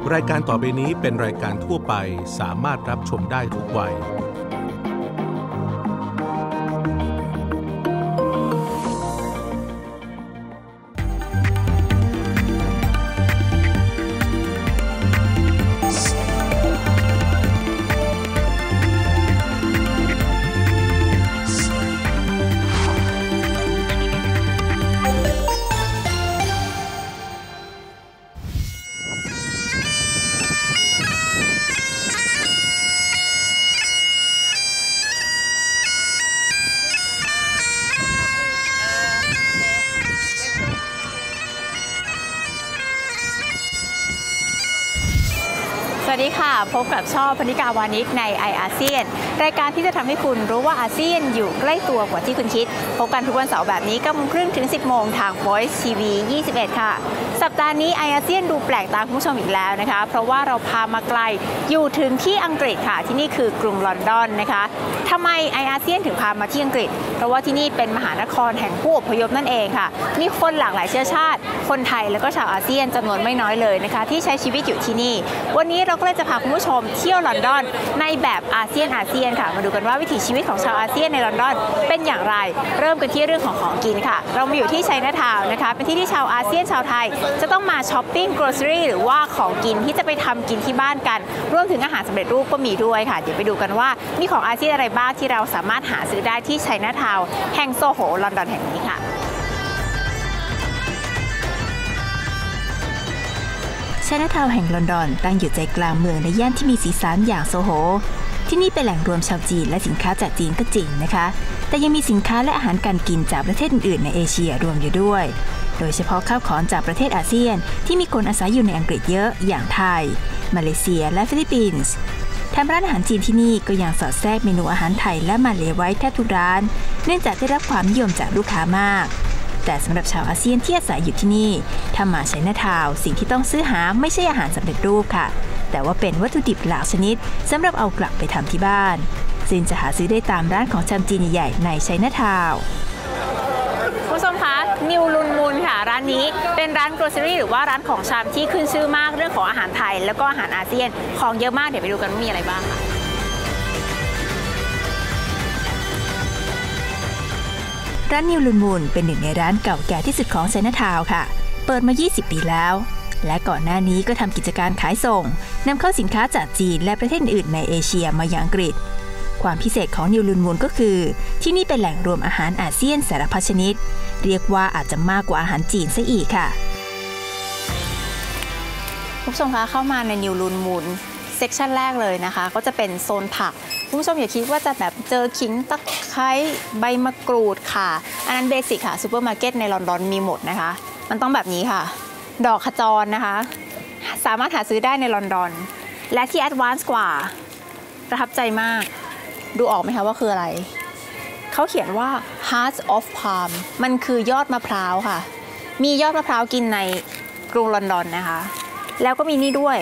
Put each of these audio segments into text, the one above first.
รายการต่อไปนี้เป็นรายการทั่วไปสามารถรับชมได้ทุกวัยสวัสดีค่ะพบกับช่อพนิกาวานิชในไออาเซียนรายการที่จะทำให้คุณรู้ว่าอาเซียนอยู่ใกล้ตัวกว่าที่คุณคิดพบกันทุกวันเสาร์แบบนี้9 โมงครึ่งถึง 10 โมงทาง Voice TV 21 ค่ะสัปดาห์นี้ไออาเซียนดูแปลกตาคุณผู้ชมอีกแล้วนะคะเพราะว่าเราพามาไกลอยู่ถึงที่อังกฤษค่ะที่นี่คือกรุงลอนดอนนะคะทำไมไออาเซียนถึงพามาที่อังกฤษเพราะว่าที่นี่เป็นมหานครแห่งผู้อพยพนั่นเองค่ะมีคนหลากหลายเชื้อชาติคนไทยแล้วก็ชาวอาเซียนจำนวนไม่น้อยเลยนะคะที่ใช้ชีวิตอยู่ที่นี่วันนี้เราก็เลยจะพาคุณผู้ชมเที่ยวลอนดอนในแบบอาเซียนค่ะมาดูกันว่าวิถีชีวิตของชาวอาเซียนในลอนดอนเป็นอย่างไรเริ่มกันที่เรื่องของกินค่ะเรามาอยู่ที่ไชน่าทาวน์นะคะเป็นที่ที่ชาวอาเซียนชาวไทยจะต้องมาช้อปปิ้ง grocery หรือว่าของกินที่จะไปทำกินที่บ้านกันรวมถึงอาหารสำเร็จรูปก็มีด้วยค่ะเดี๋ยวไปดูกันว่ามีของอาเซียนอะไรบ้างที่เราสามารถหาซื้อได้ที่ไชน่าทาวน์แห่งโซโหลอนดอนแห่งนี้ค่ะไชน่าทาวน์แห่งลอนดอนตั้งอยู่ใจกลางเมืองในย่านที่มีสีสันอย่างโซโหที่นี่เป็นแหล่งรวมชาวจีนและสินค้าจากจีนก็จริงนะคะแต่ยังมีสินค้าและอาหารการกินจากประเทศอื่นๆในเอเชียรวมอยู่ด้วยโดยเฉพาะข้าวของจากประเทศอาเซียนที่มีคนอาศัยอยู่ในอังกฤษเยอะอย่างไทยมาเลเซียและฟิลิปปินส์แถมร้านอาหารจีนที่นี่ก็ยังสอดแทรกเมนูอาหารไทยและมาเลไว้แทบทุกร้านเนื่องจากได้รับความนิยมจากลูกค้ามากแต่สำหรับชาวอาเซียนที่อาศัยอยู่ที่นี่ถ้ามาไชน่าทาวน์สิ่งที่ต้องซื้อหาไม่ใช่อาหารสำเร็จรูปค่ะแต่ว่าเป็นวัตถุดิบหลากชนิดสำหรับเอากลับไปทำที่บ้านซึ่งจะหาซื้อได้ตามร้านของชาวจีนใหญ่ๆในไชน่าทาวน์คุณผู้ชมคะนิวลุนมูลค่ะร้านนี้เป็นร้านโกลเซอรี่หรือว่าร้านของชำที่ขึ้นชื่อมากเรื่องของอาหารไทยแล้วก็อาหารอาเซียนของเยอะมากเดี๋ยวไปดูกันว่ามีอะไรบ้างค่ะร้านนิวลุนมูลเป็นหนึ่งในร้านเก่าแก่ที่สุดของไชน่าทาวน์ค่ะเปิดมา20 ปีแล้วและก่อนหน้านี้ก็ทำกิจการขายส่งนำเข้าสินค้าจากจีนและประเทศอื่นในเอเชียมายังอังกฤษความพิเศษของนิวลุนมูลก็คือที่นี่เป็นแหล่งรวมอาหารอาเซียนสารพัดชนิดเรียกว่าอาจจะมากกว่าอาหารจีนซะอีกค่ะคุณผู้ชมคะเข้ามาในนิวลุนมูลเซกชันแรกเลยนะคะก็จะเป็นโซนผักคุณผู้ชมอย่าคิดว่าจะแบบเจอขิงตะไคร้ใบมะกรูดค่ะอันนั้นเบสิกค่ะซูเปอร์มาร์เก็ตในลอนดอนมีหมดนะคะมันต้องแบบนี้ค่ะดอกขจรนะคะสามารถหาซื้อได้ในลอนดอนและที่แอดวานซ์กว่าประทับใจมากดูออกไหมคะว่าคืออะไรเขาเขียนว่า Heart of Palm มันคือยอดมะพร้าวค่ะมียอดมะพร้าวกินในกรุงลอนดอนนะคะแล้วก็มีนี่ด้วย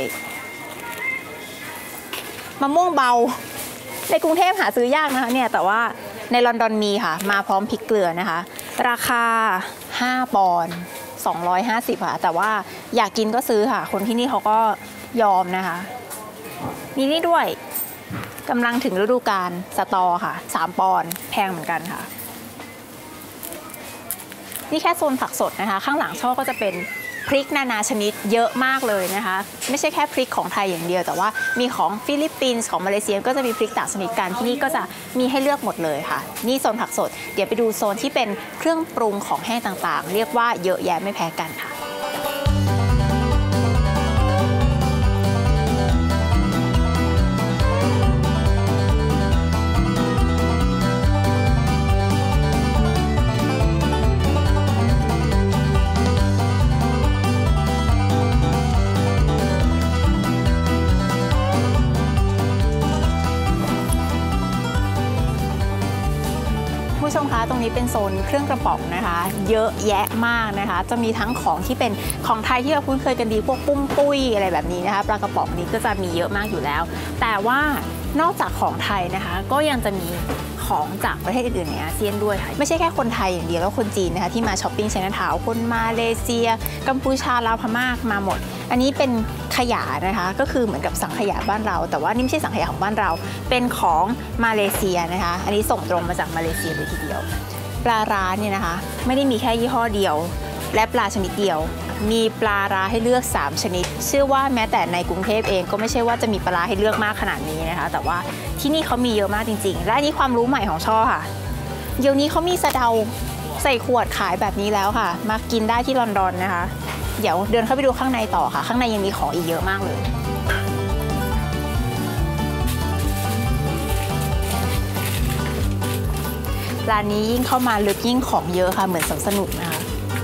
มะม่วงเบาในกรุงเทพหาซื้อยากนะคะเนี่ยแต่ว่าในลอนดอนมีค่ะมาพร้อมพริกเกลือนะคะราคา5 ปอนด์250ค่ะแต่ว่าอยากกินก็ซื้อค่ะคนที่นี่เขาก็ยอมนะคะมีนี่ด้วยกำลังถึงฤดูกาลสตอค่ะ3 ปอนด์แพงเหมือนกันค่ะนี่แค่โซนผักสดนะคะข้างหลังช่อก็จะเป็นพริกนานาชนิดเยอะมากเลยนะคะไม่ใช่แค่พริกของไทยอย่างเดียวแต่ว่ามีของฟิลิปปินส์ของมาเลเซียก็จะมีพริกต่างชนิดกันที่นี่ก็จะมีให้เลือกหมดเลยค่ะนี่โซนผักสดเดี๋ยวไปดูโซนที่เป็นเครื่องปรุงของแห้งต่างๆเรียกว่าเยอะแยะไม่แพ้กันค่ะผู้ชมคะตรงนี้เป็นโซนเครื่องกระป๋องนะคะเยอะแยะมากนะคะจะมีทั้งของที่เป็นของไทยที่เราคุ้นเคยกันดีพวกปุ้มปุ้ยอะไรแบบนี้นะคะปลากระป๋องนี้ก็จะมีเยอะมากอยู่แล้วแต่ว่านอกจากของไทยนะคะก็ยังจะมีของจากประเทศอื่นๆในอาเซียนด้วยค่ะไม่ใช่แค่คนไทยอย่างเดียวแล้วคนจีนนะคะที่มาช้อปปิ้งไชน่าทาวน์คนมาเลเซียกัมพูชาลาวพม่ามาหมดอันนี้เป็นขยะนะคะก็คือเหมือนกับสังขยาบ้านเราแต่ว่านี่ไม่ใช่สังขยาของบ้านเราเป็นของมาเลเซียนะคะอันนี้ส่งตรงมาจากมาเลเซียเลยทีเดียวปลาร้าเนี่ยนะคะไม่ได้มีแค่ยี่ห้อเดียวและปลาชนิดเดียวมีปลาร้าให้เลือก3ชนิดเชื่อว่าแม้แต่ในกรุงเทพเองก็ไม่ใช่ว่าจะมีปลาร้าให้เลือกมากขนาดนี้นะคะแต่ว่าที่นี่เขามีเยอะมากจริงๆและอันนี้ความรู้ใหม่ของช่อค่ะเดี๋ยวนี้เขามีสะเดาใส่ขวดขายแบบนี้แล้วค่ะมากินได้ที่ลอนดอนนะคะเดี๋ยวเดินเข้าไปดูข้างในต่อค่ะข้างในยังมีของอีกเยอะมากเลยร้านนี้ยิ่งเข้ามาลึกยิ่งของเยอะค่ะเหมือนสนุกนะคะ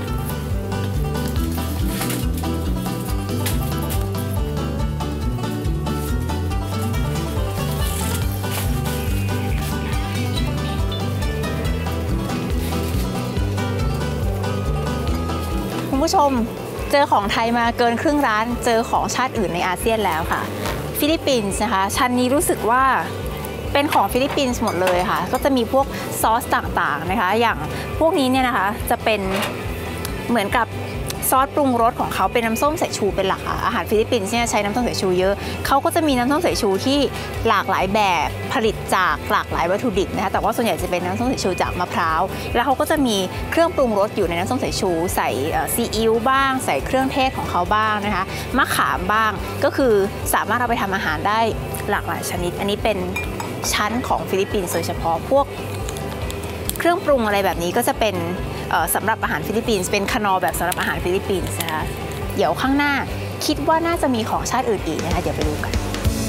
คุณผู้ชมเจอของไทยมาเกินครึ่งร้านเจอของชาติอื่นในอาเซียนแล้วค่ะฟิลิปปินส์นะคะชั้นนี้รู้สึกว่าเป็นของฟิลิปปินส์หมดเลยค่ะก็จะมีพวกซอสต่างๆนะคะอย่างพวกนี้เนี่ยนะคะจะเป็นเหมือนกับซอสปรุงรสของเขาเป็นน้ำส้มสายชูเป็นหลักค่ะอาหารฟิลิปปินส์เนี่ยใช้น้ำส้มสายชูเยอะเขาก็จะมีน้ำส้มสายชูที่หลากหลายแบบผลิตจากหลากหลายวัตถุดิบนะคะแต่ว่าส่วนใหญ่จะเป็นน้ำส้มสายชูจากมะพร้าวแล้วเขาก็จะมีเครื่องปรุงรสอยู่ในน้ำส้มสายชูใส่ซีอิ๊วบ้างใส่เครื่องเทศของเขาบ้างนะคะมะขามบ้างก็คือสามารถเอาไปทำอาหารได้หลากหลายชนิดอันนี้เป็นชั้นของฟิลิปปินส์โดยเฉพาะพวกเครื่องปรุงอะไรแบบนี้ก็จะเป็นสำหรับอาหารฟิลิปปินส์เป็นคนอแบบสำหรับอาหารฟิลิปปินส์นะคะเดี๋ยวข้างหน้าคิดว่าน่าจะมีของชาติอื่นอีกนะคะเดี๋ยวไปดูกัน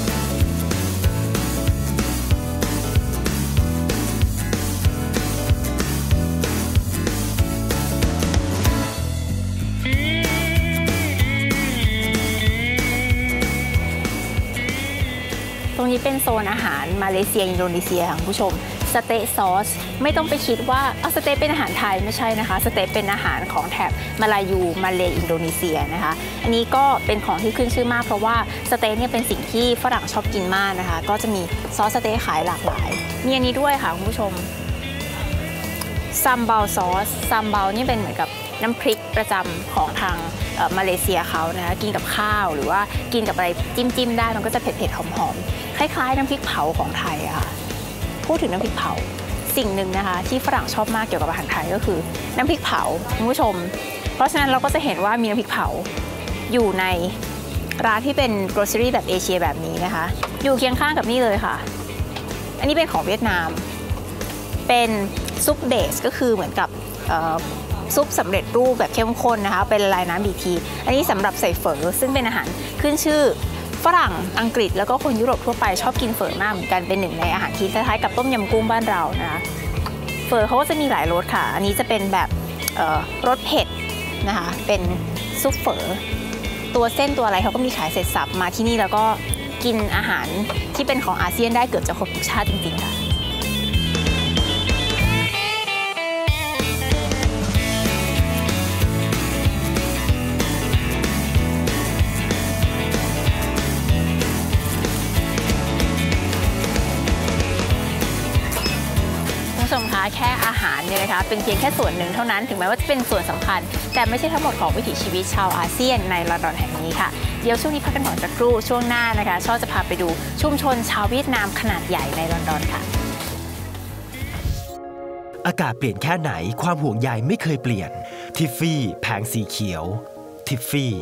ตรงนี้เป็นโซนอาหารมาเลเซียอินโดนีเซียค่ะคุณผู้ชมสเต๊ะซอสไม่ต้องไปคิดว่าสเต๊ะเป็นอาหารไทยไม่ใช่นะคะสเต๊ะเป็นอาหารของแถบมาลายูมาเลอินโดนีเซียนะคะอันนี้ก็เป็นของที่ขึ้นชื่อมากเพราะว่าสเต๊ะเนี่ยเป็นสิ่งที่ฝรั่งชอบกินมากนะคะก็จะมีซอสสเต๊ะขายหลากหลายมีอันนี้ด้วยค่ะคุณผู้ชมซัมเบาซอสซัมเบานี่เป็นเหมือนกับน้ำพริกประจำของทางมาเลเซียเขานะคะกินกับข้าวหรือว่ากินกับอะไรจิ้มได้มันก็จะเผ็ดๆหอมๆคล้ายๆน้ำพริกเผาของไทยอะค่ะพูดถึงน้ำพริกเผาสิ่งหนึ่งนะคะที่ฝรั่งชอบมากเกี่ยวกับอาหารไทยก็คือน้ำพริกเผาคุณผู้ชมเพราะฉะนั้นเราก็จะเห็นว่ามีน้ำพริกเผาอยู่ในร้านที่เป็น grocery แบบเอเชียแบบนี้นะคะอยู่เคียงข้างกับนี่เลยค่ะอันนี้เป็นของเวียดนามเป็นซุปเบสก็คือเหมือนกับซุปสำเร็จรูปแบบเข้มข้นนะคะเป็นละลายน้ำอีกทีอันนี้สำหรับใส่เฝอซึ่งเป็นอาหารขึ้นชื่อฝรั่งอังกฤษแล้วก็คนยุโรปทั่วไปชอบกินเฝอมากเหมือนกันเป็นหนึ่งในอาหารที่คล้ายๆกับต้มยำกุ้งบ้านเรานะคะเฝอเขาก็จะมีหลายรสค่ะอันนี้จะเป็นแบบรสเผ็ดนะคะเป็นซุปเฝอตัวเส้นตัวอะไรเขาก็มีขายเสร็จสับมาที่นี่แล้วก็กินอาหารที่เป็นของอาเซียนได้เกือบจะครบทุกชาติจริงๆค่ะคุณผู้ชมคะแค่อาหารเนี่ยนะคะเป็นเพียงแค่ส่วนหนึ่งเท่านั้นถึงแม้ว่าจะเป็นส่วนสำคัญแต่ไม่ใช่ทั้งหมดของวิถีชีวิตชาวอาเซียนในลอนดอนแห่งนี้ค่ะเดี๋ยวช่วงนี้พักกันก่อนสักครู่ช่วงหน้านะคะช่อจะพาไปดูชุมชนชาวเวียดนามขนาดใหญ่ในลอนดอนค่ะอากาศเปลี่ยนแค่ไหนความห่วงใยไม่เคยเปลี่ยนทิฟฟี่แผงสีเขียวทิฟฟี่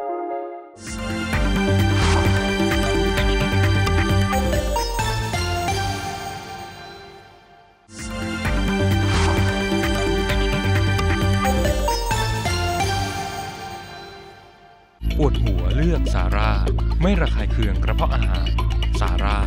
ปวดหัวเลือกซาร่าไม่ระคายเคืองกระเพาะอาหารซาร่า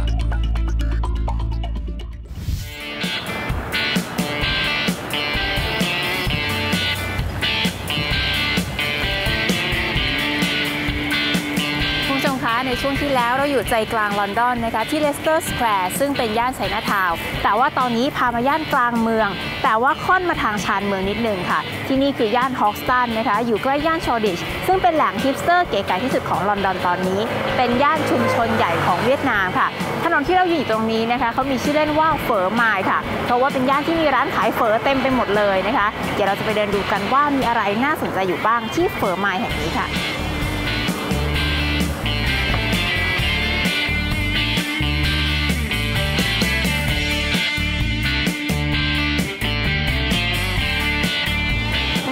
ในช่วงที่แล้วเราอยู่ใจกลางลอนดอนนะคะที่เลสเตอร์สแควร์ซึ่งเป็นย่านไชน่าทาวน์แต่ว่าตอนนี้พามาย่านกลางเมืองแต่ว่าค่อนมาทางชานเมืองนิดนึงค่ะที่นี่คือย่านฮอกสตันนะคะอยู่ใกล้ย่านชอร์ดิชซึ่งเป็นแหล่งฮิปสเตอร์เก๋ไก๋ที่สุดของลอนดอนตอนนี้เป็นย่านชุมชนใหญ่ของเวียดนามค่ะถนนที่เราอยู่ตรงนี้นะคะเขามีชื่อเล่นว่าเฝอไมล์ค่ะเพราะว่าเป็นย่านที่มีร้านขายเฝอเต็มไปหมดเลยนะคะเดี๋ยวเราจะไปเดินดูกันว่ามีอะไรน่าสนใจอยู่บ้างที่เฝอไมล์แห่งนี้ค่ะ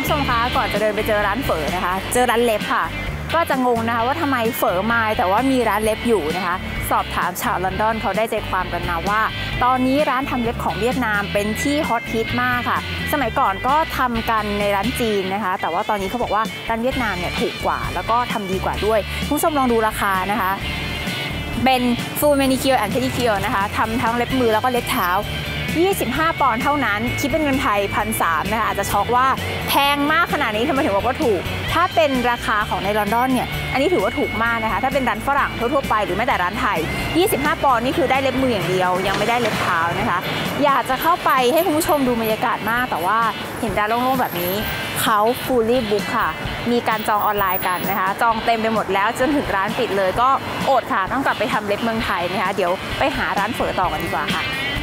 ผู้ชมคะก่อนจะเดินไปเจอร้านเฝอนะคะเจอร้านเล็บค่ะก็จะงงนะคะว่าทำไมเฝอมาแต่ว่ามีร้านเล็บอยู่นะคะสอบถามชาวลอนดอนเขาได้ใจความกันมาว่าตอนนี้ร้านทำเล็บของเวียดนามเป็นที่ฮอตฮิตมากค่ะสมัยก่อนก็ทำกันในร้านจีนนะคะแต่ว่าตอนนี้เขาบอกว่าร้านเวียดนามเนี่ยถูกกว่าแล้วก็ทำดีกว่าด้วยผู้ชมลองดูราคานะคะเป็น full manicure and pedicure นะคะทำทั้งเล็บมือแล้วก็เล็บเท้า25 ปอนด์เท่านั้นคิดเป็นเงินไทย 1,300 นะคะอาจจะช็อกว่าแพงมากขนาดนี้ทำไมถึงบอกว่าถูกถ้าเป็นราคาของในลอนดอนเนี่ยอันนี้ถือว่าถูกมากนะคะถ้าเป็นร้านฝรั่งทั่วๆไปหรือแม้แต่ร้านไทย25 ปอนด์นี่คือได้เล็บมืออย่างเดียวยังไม่ได้เล็บเท้านะคะอยากจะเข้าไปให้คุณผู้ชมดูบรรยากาศมากแต่ว่าเห็นร้านโล่งๆแบบนี้เขา fully book ค่ะมีการจองออนไลน์กันนะคะจองเต็มไปหมดแล้วจนถึงร้านปิดเลยก็อดค่ะต้องกลับไปทำเล็บเมืองไทยนะคะเดี๋ยวไปหาร้านเฝอต่อกันดีกว่าค่ะ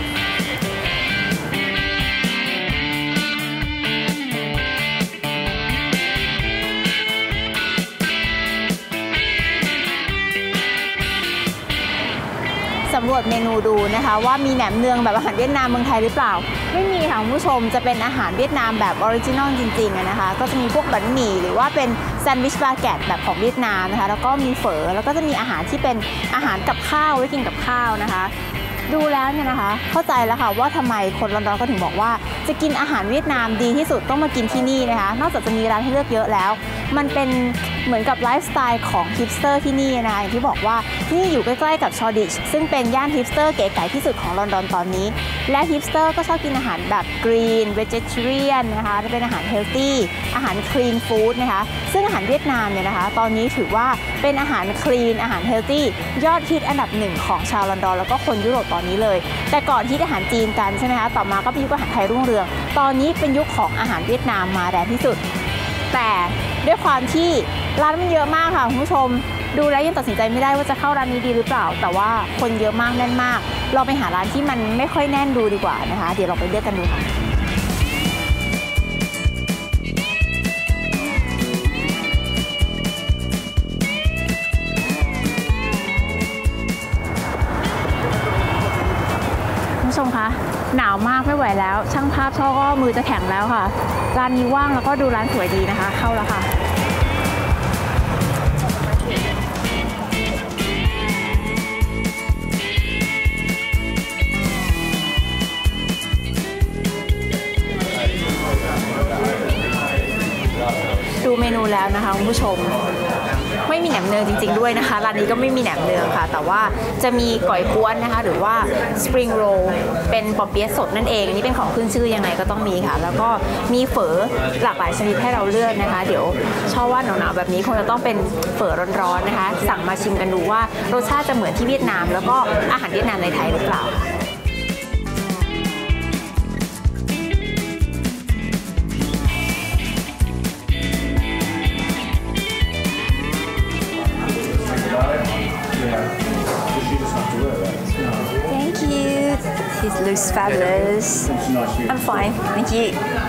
สำรวจเมนูดูนะคะว่ามีแหนมเนืองแบบอาหารเวียดนามเมืองไทยหรือเปล่าไม่มีค่ะคุณผู้ชมจะเป็นอาหารเวียดนามแบบออริจินอลจริงๆนะคะก็จะมีพวกบั๋นหมี่หรือว่าเป็นแซนด์วิชบาเกตแบบของเวียดนามนะคะแล้วก็มีเฝอแล้วก็จะมีอาหารที่เป็นอาหารกับข้าวไว้กินกับข้าวนะคะดูแล้วเนี่ยนะคะเข้าใจแล้วค่ะว่าทำไมคนลอนดอนก็ถึงบอกว่าจะกินอาหารเวียดนามดีที่สุดต้องมากินที่นี่นะคะนอกจากจะมีร้านให้เลือกเยอะแล้วมันเป็นเหมือนกับไลฟ์สไตล์ของฮิปสเตอร์ที่นี่นะคะอย่างที่บอกว่าที่นี่อยู่ใกล้ๆกับชอร์ดิชซึ่งเป็นย่านฮิปสเตอร์เก๋ไก๋ที่สุดของลอนดอนตอนนี้และฮิปสเตอร์ก็ชอบกินอาหารแบบกรีนเวจิเทเรียนนะคะเป็นอาหารเฮลตี้อาหารคลีนฟู้ดนะคะซึ่งอาหารเวียดนามเนี่ยนะคะตอนนี้ถือว่าเป็นอาหารคลีนอาหารเฮลตี้ยอดฮิตอันดับ1ของชาวลอนดอนแล้วก็คนยุโรปตอนนี้เลยแต่ก่อนฮิตอาหารจีนกันใช่ไหมคะต่อมาก็เป็นยุคอาหารไทยรุ่งเรืองตอนนี้เป็นยุคของอาหารเวียดนามมาแรงที่สุดแต่ด้วยความที่ร้านมันเยอะมากค่ะคุณผู้ชมดูแล้วยังตัดสินใจไม่ได้ว่าจะเข้าร้านนี้ดีหรือเปล่าแต่ว่าคนเยอะมากแน่นมากเราไปหาร้านที่มันไม่ค่อยแน่นดูดีกว่านะคะเดี๋ยวเราไปเลือกกันดูค่ะคุณผู้ชมคะหนาวมากไม่ไหวแล้วช่างภาพช่อก็มือจะแข็งแล้วค่ะร้านนี้ว่างแล้วก็ดูร้านสวยดีนะคะเข้าแล้วค่ะดูเมนูแล้วนะคะคุณผู้ชมไม่มีแหนมเนืองจริงๆด้วยนะคะร้านนี้ก็ไม่มีแหนมเนืองค่ะแต่ว่าจะมีก๋อยกวนนะคะหรือว่าสปริงโรลเป็นปอเปี๊ยะสดนั่นเองนี่เป็นของขึ้นชื่อยังไงก็ต้องมีค่ะแล้วก็มีเฝอหลากหลายชนิดให้เราเลือกนะคะเดี๋ยวชอบว่าหนาวๆแบบนี้คงจะต้องเป็นเฝอร้อนๆนะคะสั่งมาชิมกันดูว่ารสชาติจะเหมือนที่เวียดนามแล้วก็อาหารเวียดนามในไทยหรือเปล่าThank you. It looks fabulous. I'm fine. Thank you.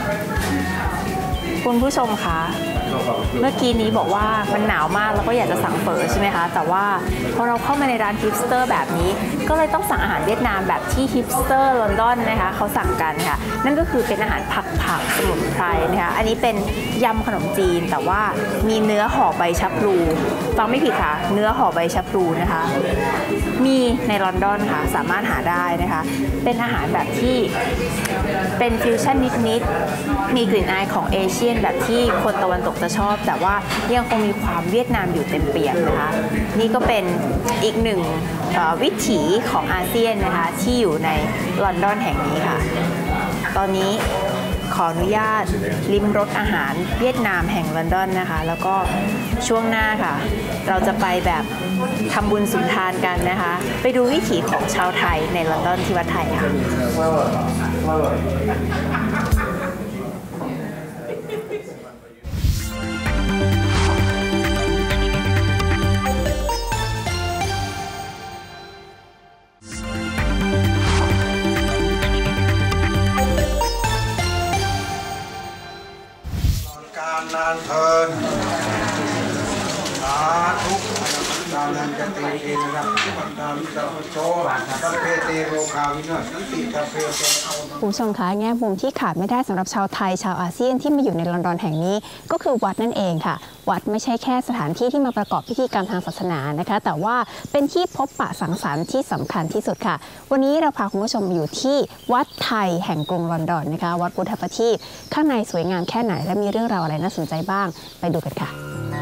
คุณผู้ชมคะเมื่อกี้นี้บอกว่ามันหนาวมากแล้วก็อยากจะสั่งเฝอใช่ไหมคะแต่ว่าพอเราเข้ามาในร้านฮิปสเตอร์แบบนี้ก็เลยต้องสั่งอาหารเวียดนามแบบที่ฮิปสเตอร์ลอนดอนนะคะเขาสั่งกันค่ะนั่นก็คือเป็นอาหารผักสมุนไพรนะคะอันนี้เป็นยำขนมจีนแต่ว่ามีเนื้อห่อใบชะพลูฟังไม่ผิดค่ะเนื้อห่อใบชะพลูนะคะมีในลอนดอนค่ะสามารถหาได้นะคะเป็นอาหารแบบที่เป็นฟิวชั่นนิดๆมีกลิ่นอายของเอเชียนแบบที่คนตะวันตกจะชอบแต่ว่ายังคงมีความเวียดนามอยู่เต็มเปี่ยมนะคะนี่ก็เป็นอีกหนึ่งวิถีของอาเซียนนะคะที่อยู่ในลอนดอนแห่งนี้ค่ะตอนนี้ขออนุญาตลิ้มรสอาหารเวียดนามแห่งลอนดอนนะคะแล้วก็ช่วงหน้าค่ะเราจะไปแบบทำบุญสุนทานกันนะคะไปดูวิถีของชาวไทยในลอนดอนที่วัดไทยค่ะนานเทินสาธุดาวนันจะตีเองนะครับดาวนิจโตสัพเพเตโรคาวินาศสันติสัพเพเตโอโนคุณผู้ชมคะแง่มุมที่ขาดไม่ได้สำหรับชาวไทยชาวอาเซียนที่มาอยู่ในลอนดอนแห่งนี้ก็คือวัดนั่นเองค่ะวัดไม่ใช่แค่สถานที่ที่มาประกอบพิธีกรรมทางศาสนานะคะแต่ว่าเป็นที่พบปะสังสรรค์ที่สำคัญที่สุดค่ะวันนี้เราพาคุณผู้ชมมาอยู่ที่วัดไทยแห่งกรุงลอนดอนนะคะวัดพุทธประทีปข้างในสวยงามแค่ไหนและมีเรื่องราวอะไรน่าสนใจบ้างไปดูกันค่ะ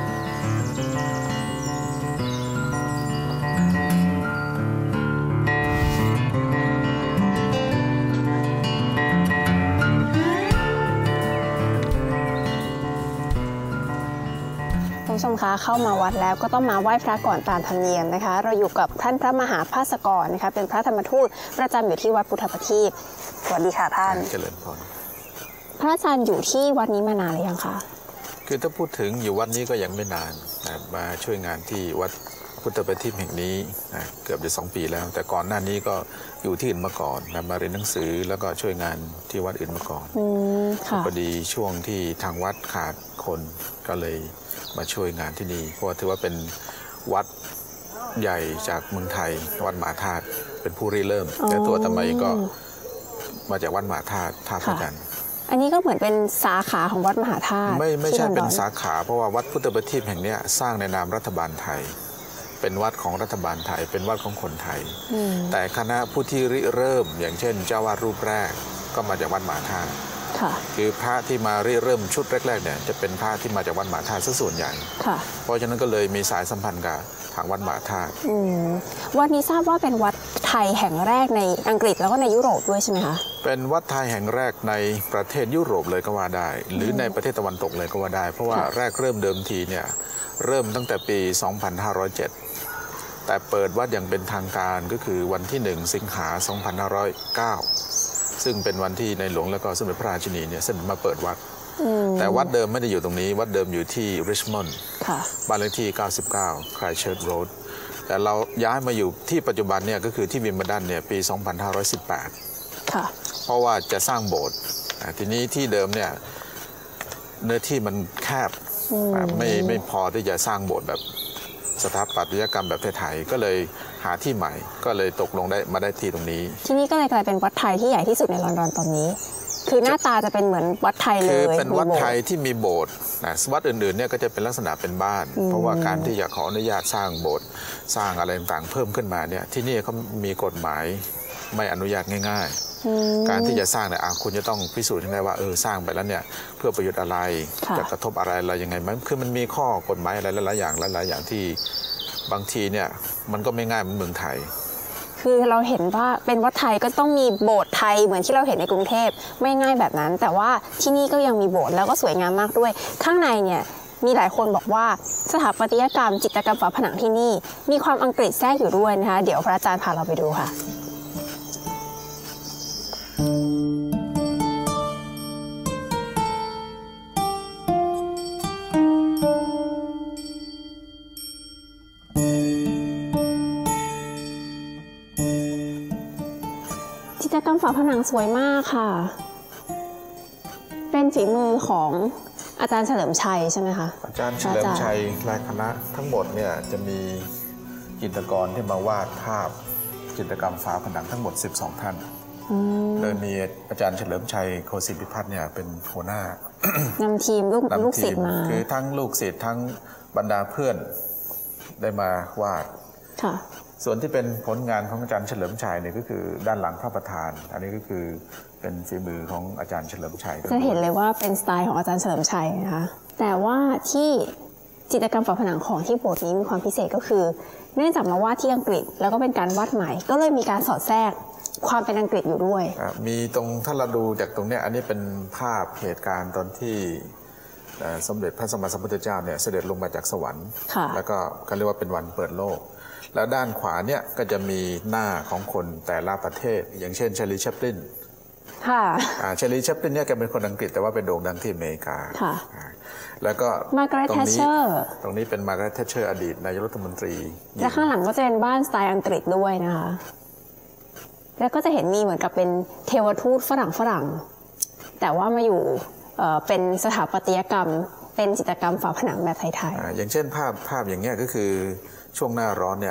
คุณผู้ชมคะเข้ามาวัดแล้วก็ต้องมาไหว้พระก่อนตามธรรมเนียมนะคะเราอยู่กับท่านพระมหาภาสกรนะคะเป็นพระธรรมทูตประจำอยู่ที่วัดพุทธประทีปสวัสดีค่ะท่านเจริญพรพระอาจารย์อยู่ที่วัดนี้มานานหรือยังคะคือถ้าพูดถึงอยู่วัดนี้ก็ยังไม่นานนะมาช่วยงานที่วัดพุทธประทีปแห่งนี้นะเกือบจะ2 ปีแล้วแต่ก่อนหน้านี้ก็อยู่ที่อื่นมาก่อนนะมาเรียนหนังสือแล้วก็ช่วยงานที่วัดอื่นมาก่อนพอดีช่วงที่ทางวัดขาดคนก็เลยมาช่วยงานที่นี่เพราะถือว่าเป็นวัดใหญ่จากเมืองไทยวัดมหาธาตุเป็นผู้ริเริ่มแต่ตัวอาตมาเองก็มาจากวัดมหาธาตุท่าพระจันทร์อันนี้ก็เหมือนเป็นสาขาของวัดมหาธาตุไม่ใช่เป็นสาขาเพราะว่าวัดพุทธประทีปแห่งนี้สร้างในนามรัฐบาลไทยเป็นวัดของรัฐบาลไทยเป็นวัดของคนไทยแต่คณะผู้ที่ริเริ่มอย่างเช่นเจ้าวาดรูปแรกก็มาจากวัดมหาธาตุคือพระที่มาริเริ่มชุดแรกๆเนี่ยจะเป็นพระที่มาจากวัดมหาธาตุซะส่วนใหญ่เพราะฉะนั้นก็เลยมีสายสัมพันธ์กับทางวัดมหาธาตุวัดนี้ทราบว่าเป็นวัดไทยแห่งแรกในอังกฤษแล้วก็ในยุโรปด้วยใช่ไหมคะเป็นวัดไทยแห่งแรกในประเทศยุโรปเลยก็ว่าได้หรือในประเทศตะวันตกเลยก็ว่าได้เพราะว่าแรกเริ่มเดิมทีเนี่ยเริ่มตั้งแต่ปี 2507 แต่เปิดวัดอย่างเป็นทางการก็คือวันที่1 สิงหาคม 2509 ซึ่งเป็นวันที่ในหลวงและก็สมเด็จพระราชินีเนี่ยเสด็จมาเปิดวัดแต่วัดเดิมไม่ได้อยู่ตรงนี้วัดเดิมอยู่ที่ริชมอนด์บ้านเลขที่ 99 Christchurch Road แต่เราย้ายมาอยู่ที่ปัจจุบันเนี่ยก็คือที่วิมเบิลดันเนี่ยปี 2518 เพราะว่าจะสร้างโบสถ์ทีนี้ที่เดิมเนี่ยเนื้อที่มันแคบไม่พอที่จะสร้างโบสถ์แบบสถาปัตยกรรมแบบไทยๆก็เลยหาที่ใหม่ก็เลยตกลงได้มาได้ที่ตรงนี้ที่นี่ก็เลยกลายเป็นวัดไทยที่ใหญ่ที่สุดในลอนดอนตอนนี้คือหน้าตาจะเป็นเหมือนวัดไทยเลยคือเป็นวัดไทยที่มีโบสถ์นะวัดอื่นๆเนี่ยก็จะเป็นลักษณะเป็นบ้านเพราะว่าการที่จะขออนุญาตสร้างโบสถ์สร้างอะไรต่างๆเพิ่มขึ้นมาเนี่ยที่นี่เขามีกฎหมายไม่อนุญาตง่ายๆการที่จะสร้างเนี่ยคุณจะต้องพิสูจน์ให้ได้ว่าสร้างไปแล้วเนี่ยเพื่อประโยชน์อะไรจะกระทบอะไรยังไงมันคือมันมีข้อกฎหมายอะไรหลายๆอย่างที่บางทีเนี่ยมันก็ไม่ง่ายเหมือนเมืองไทยคือเราเห็นว่าเป็นวัดไทยก็ต้องมีโบสถ์ไทยเหมือนที่เราเห็นในกรุงเทพไม่ง่ายแบบนั้นแต่ว่าที่นี่ก็ยังมีโบสถ์แล้วก็สวยงามมากด้วยข้างในเนี่ยมีหลายคนบอกว่าสถาปัตยกรรมจิตรกรรมฝาผนังที่นี่มีความอังกฤษแทรกอยู่ด้วยนะคะเดี๋ยวพระอาจารย์พาเราไปดูค่ะจิตรกรรมฝาผนังสวยมากค่ะเป็นฝีมือของอาจารย์เฉลิมชัยใช่ไหมคะอาจารย์เฉลิมชัยและคณะทั้งหมดเนี่ยจะมีจิตรกรที่มาวาดภาพจิตรกรรมฝาผนังทั้งหมด12 ท่านโดยมีอาจารย์เฉลิมชัยโคสิทธิพิพัฒน์เนี่ยเป็นหัวหน้านำทีมลูกศิษย์มาคือทั้งลูกศิษย์ทั้งบรรดาเพื่อนได้มาวาดส่วนที่เป็นผลงานของอาจารย์เฉลิมชัยเนี่ยก็คือด้านหลังพระประธานอันนี้ก็คือเป็นฝีมือของอาจารย์เฉลิมชัยจะเห็นเลยว่าเป็นสไตล์ของอาจารย์เฉลิมชัยนะคะแต่ว่าที่จิตรกรรมฝาผนังของที่โบสถ์นี้มีความพิเศษก็คือเนื่องจากมาวาดที่อังกฤษแล้วก็เป็นการวาดใหม่ก็เลยมีการสอดแทรกความเป็นอังกฤษอยู่ด้วยมีตรงถ้าเราดูจากตรงนี้อันนี้เป็นภาพเหตุการณ์ตอนที่สมเด็จพระสัมมาสัมพุทธเจ้าเนี่ยเสด็จลงมาจากสวรรค์แล้วก็เขาเรียกว่าเป็นวันเปิดโลกแล้วด้านขวาเนี่ยก็จะมีหน้าของคนแต่ละประเทศอย่างเช่นชาลีแชปลินชาลีแชปลินเนี่ยแกเป็นคนอังกฤษแต่ว่าเป็นโด่งดังที่อเมริกาแล้วก็ตรงนี้เป็นมาร์กาเร็ต แทชเชอร์อดีตนายกรัฐมนตรีและข้างหลังก็จะเป็นบ้านสไตล์อังกฤษด้วยนะคะแล้วก็จะเห็นมีเหมือนกับเป็นเทวทูตฝรั่งแต่ว่ามาอยู่เป็นสถาปัตยกรรมเป็นจิตรกรรมฝาผนังแบบไทยๆอย่างเช่นภาพอย่างเงี้ยก็คือช่วงหน้าร้อนเนี่ย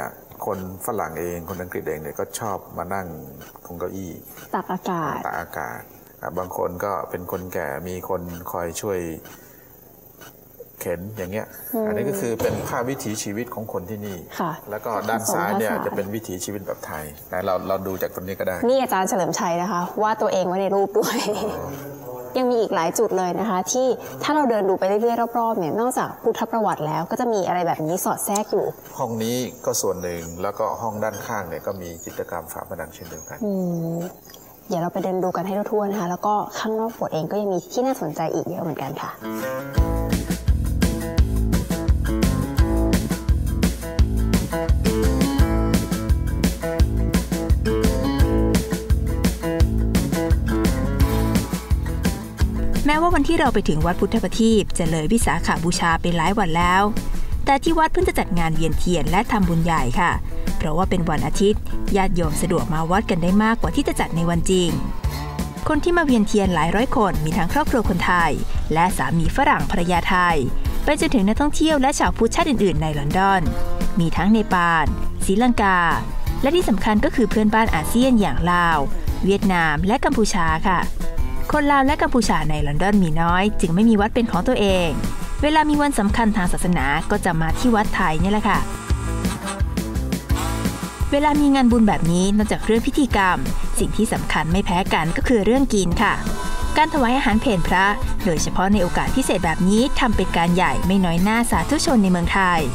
คนฝรั่งเองคนอังกฤษเองเนี่ยก็ชอบมานั่งตรงเก้าอี้ตากอากาศบางคนก็เป็นคนแก่มีคนคอยช่วยเข็นอย่างเงี้ยอันนี้ก็คือเป็นภาพวิถีชีวิตของคนที่นี่แล้วก็ด้านซ้ายเนี่ยจะเป็นวิถีชีวิตแบบไทยนะเราดูจากตรงนี้ก็ได้นี่อาจารย์เฉลิมชัยนะคะว่าตัวเองไว้ในรูปด้วยยังมีอีกหลายจุดเลยนะคะที่ถ้าเราเดินดูไปเรื่อยๆรอบๆเนี่ยนอกจากพุทธประวัติแล้วก็จะมีอะไรแบบนี้สอดแทรกอยู่ห้องนี้ก็ส่วนหนึ่งแล้วก็ห้องด้านข้างเนี่ยก็มีจิตรกรรมฝาผนังเช่นเดียวกันเดี๋ยวเราไปเดินดูกันให้ทั่วๆนะคะแล้วก็ข้างนอกโบสถ์เองก็ยังมีที่น่าสนใจอีกเยอะเหมือนกันค่ะแม้ว่าวันที่เราไปถึงวัดพุทธประทีปจะเลยวิสาขบูชาไปหลายวันแล้วแต่ที่วัดเพิ่งจะจัดงานเวียนเทียนและทำบุญใหญ่ค่ะเพราะว่าเป็นวันอาทิตย์ญาติโยมสะดวกมาวัดกันได้มากกว่าที่จะจัดในวันจริงคนที่มาเวียนเทียนหลายร้อยคนมีทั้งครอบครัวคนไทยและสามีฝรั่งภรรยาไทยไปจนถึงนักท่องเที่ยวและชาวพุทธชาติอื่นๆในลอนดอนมีทั้งเนปาลศรีลังกาและที่สำคัญก็คือเพื่อนบ้านอาเซียนอย่างลาวเวียดนามและกัมพูชาค่ะคนลาวและกัมพูชาในลอนดอนมีน้อยจึงไม่มีวัดเป็นของตัวเองเวลามีวันสำคัญทางศาสนาก็จะมาที่วัดไทยนี่แหละค่ะเวลามีงานบุญแบบนี้นอกจากเรื่องพิธีกรรมสิ่งที่สำคัญไม่แพ้กันก็คือเรื่องกินค่ะการถวายอาหารเพลพระโดยเฉพาะในโอกาสพิเศษแบบนี้ทำเป็นการใหญ่ไม่น้อยหน้าสาธุชนในเมืองไทย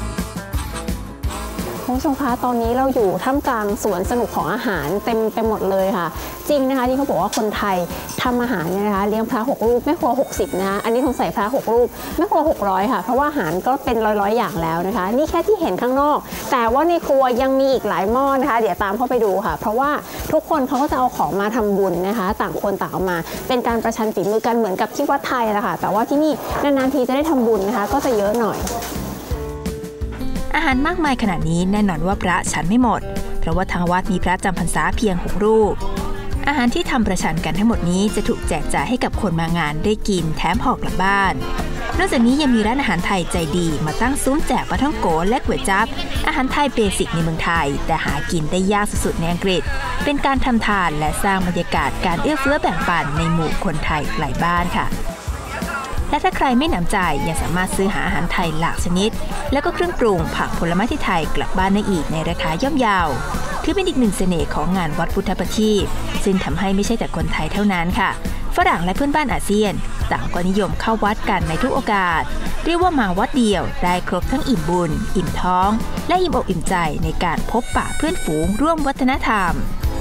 คุณผู้ชมคะตอนนี้เราอยู่ท่ามกลางสวนสนุกของอาหารเต็มไปหมดเลยค่ะจริงนะคะที่เขาบอกว่าคนไทยทำอาหารเนี่ยนะคะเลี้ยงพระ6รูปแม่ครัว60นะคะอันนี้คงใส่พระ6รูปแม่ครัว600ค่ะเพราะว่าอาหารก็เป็นร้อยๆอย่างแล้วนะคะนี่แค่ที่เห็นข้างนอกแต่ว่าในครัวยังมีอีกหลายหม้อนะคะเดี๋ยวตามเข้าไปดูค่ะเพราะว่าทุกคนเขาก็จะเอาของมาทำบุญนะคะต่างคนต่างเอามาเป็นการประชันฝีมือกันเหมือนกับที่วัดไทยแหละค่ะแต่ว่าที่นี่นานๆทีจะได้ทำบุญนะคะก็จะเยอะหน่อยอาหารมากมายขนาดนี้แน่นอนว่าพระฉันไม่หมดเพราะว่าทางวัดมีพระจำพรรษาเพียง6รูปอาหารที่ทำประชันกันทั้งหมดนี้จะถูกแจกจ่ายให้กับคนมางานได้กินแถมห่อกลับบ้านนอกจากนี้ยังมีร้านอาหารไทยใจดีมาตั้งซุ้มแจกปลาท่องโกและก๋วยจั๊บอาหารไทยเบสิกในเมืองไทยแต่หากินได้ยากสุดๆในอังกฤษเป็นการทำทานและสร้างบรรยากาศการเอื้อเฟื้อแบ่งปันในหมู่คนไทยหลายบ้านค่ะและถ้าใครไม่หนำใจยังสามารถซื้อหาอาหารไทยหลากชนิดแล้วก็เครื่องปรุงผักผลไม้ที่ไทยกลับบ้านได้อีกในราคาย่อมเยาถือเป็นอีกหนึ่งเสน่ห์ของงานวัดพุทธประทีปซึ่งทำให้ไม่ใช่แต่คนไทยเท่านั้นค่ะฝรั่งและเพื่อนบ้านอาเซียนต่างก็นิยมเข้าวัดกันในทุกโอกาสเรียกว่ามาวัดเดียวได้ครบทั้งอิ่มบุญอิ่มท้องและอิ่มอกอิ่มใจในการพบปะเพื่อนฝูงร่วมวัฒนธรรม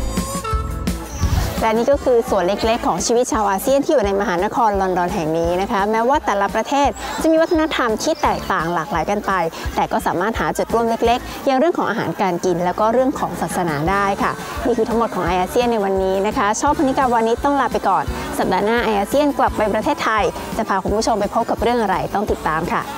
และนี่ก็คือส่วนเล็กๆของชีวิตชาวอาเซียนที่อยู่ในมหานครลอนดอนแห่งนี้นะคะแม้ว่าแต่ละประเทศจะมีวัฒนธรรมที่แตกต่างหลากหลายกันไปแต่ก็สามารถหาจุดร่วมเล็กๆอย่างเรื่องของอาหารการกินแล้วก็เรื่องของศาสนาได้ค่ะนี่คือทั้งหมดของอาเซียนในวันนี้นะคะชอบพนิกาวานิชต้องลาไปก่อนสัปดาห์หน้าอาเซียนกลับไปประเทศไทยจะพาคุณผู้ชมไปพบกับเรื่องอะไรต้องติดตามค่ะ